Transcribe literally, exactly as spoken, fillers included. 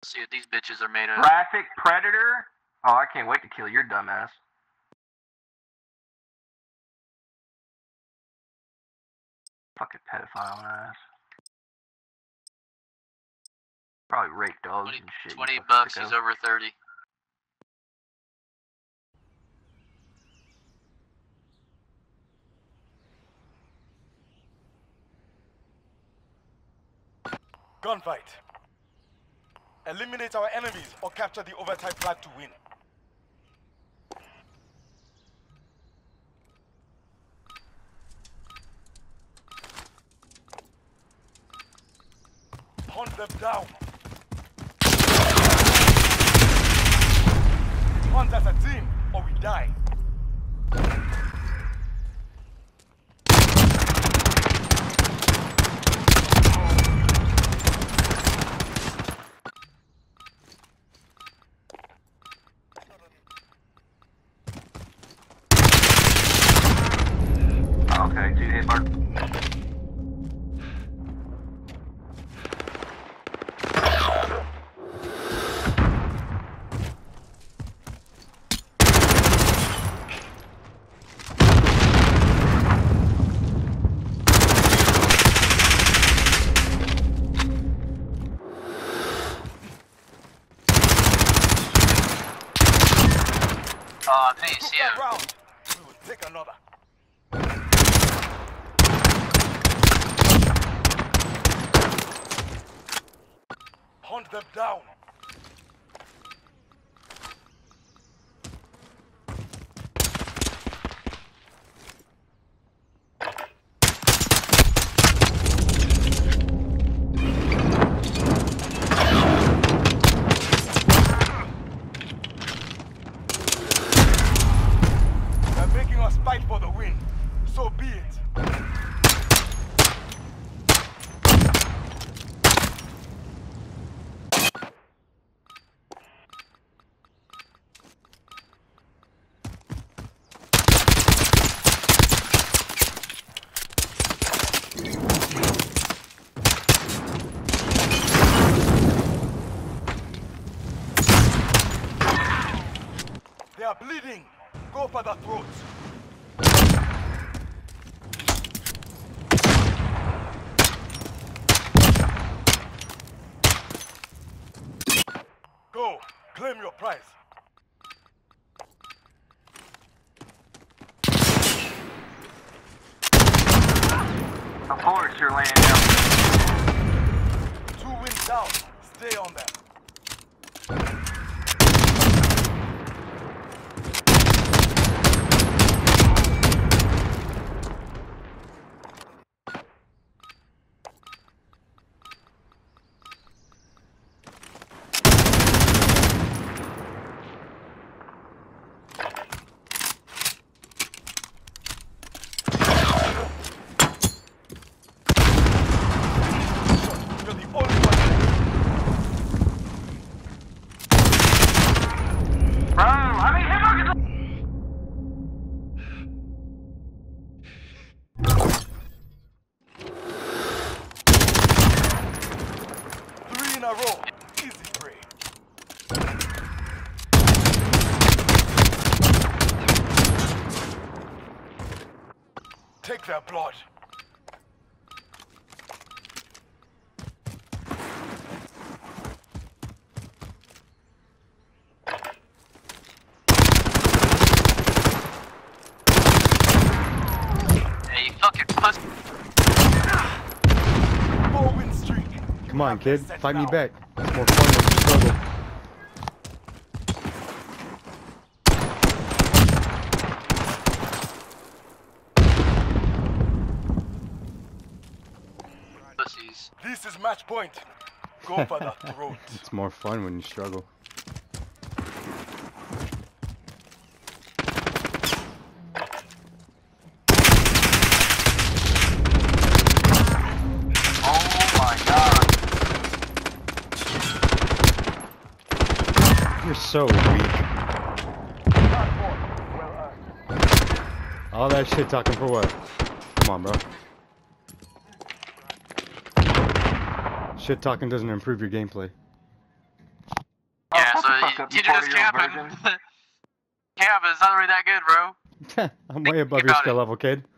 Let's see what these bitches are made of. GraphicPredator? Oh, I can't wait to kill your dumbass. Fucking pedophile ass. Probably rape dogs twenty, and shit. twenty bucks, he's over thirty. Gunfight. Eliminate our enemies or capture the overtime flag to win. Hunt them down. Hunt as a team or we die. Okay, two hit mark. Oh, I didn't see him. Round. We will take another. Hunt them down. They're making us fight for the win. So be it. They are bleeding. Go for the throats. Go. Claim your prize. Of course you're laying down. Two wins down. Stay on them. You're the only one. Bro, I mean, hit mark. Three in a row. Easy prey. Take their blood. Hey, you fucking puss. Four win streak. Come on, kid. Set Fight me now. back. It's more fun when you struggle. Pussies. This is match point. Go for the throat. It's more fun when you struggle. Oh my god. You're so weak. All that shit talking for what? Come on, bro. Shit talking doesn't improve your gameplay. Shut So the you, fuck up, you you just forty-year-old camping. virgin. Yeah, but it's not really that good, bro. I'm way above Think your about skill it. level, kid.